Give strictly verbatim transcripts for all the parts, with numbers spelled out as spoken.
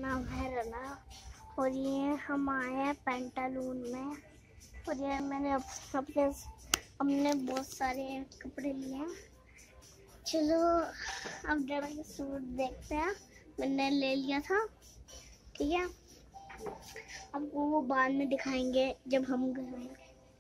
नाम है रना और ये हम आए हैं पेंटालून में। और ये मैंने अपने हमने बहुत सारे कपड़े लिए हैं। चलो अब जरा ये सूट देखते हैं। मैंने ले लिया था, ठीक है। आपको वो बाद में दिखाएंगे जब हम घर आएंगे।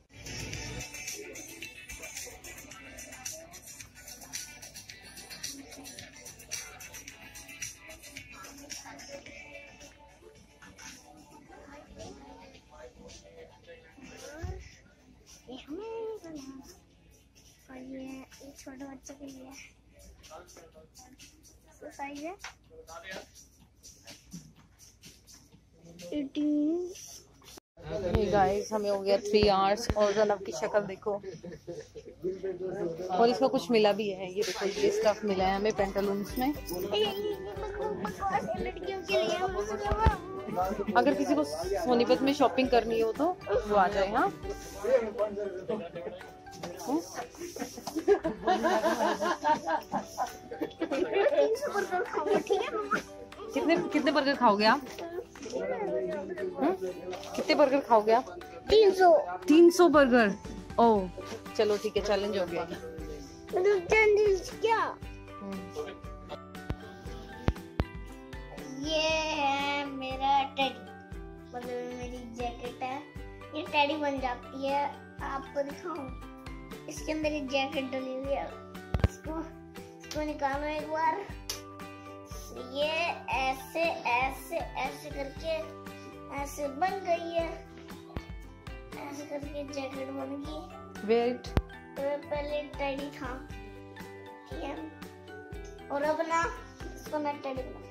और ये छोटे बच्चों के लिए साइज है ये गाइस हमें हो गया थ्री आवर्स और ज़नब की शक्ल देखो। और इसका कुछ मिला भी है, ये देखो ये स्टफ मिला है हमें पेंटालून्स में। अगर किसी को सोनीपत में शॉपिंग करनी हो तो वो आ जाए। हाँ कितने कितने बर्गर खाओगे आप? हुँ? कितने बर्गर खाओगे आप? तीन सौ तीन सौ बर्गर। ओह चलो ठीक है, चैलेंज हो गया। क्या ये है मेरा टेडी, मतलब मेरी जैकेट है। ये टेडी बन जाती है, आपको दिखाऊं। इसके अंदर एक जैकेट डली हुई है, इसको इसको निकालो एक बार। ये ऐसे ऐसे ऐसे करके ऐसे बन गई है, ऐसे करके जैकेट बन गई। वेट तो पहले टेडी था, ठीक है। और अब ना इसको मैं टेडी बना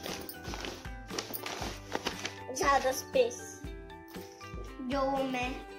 ज्यादा स्पेस जो मैं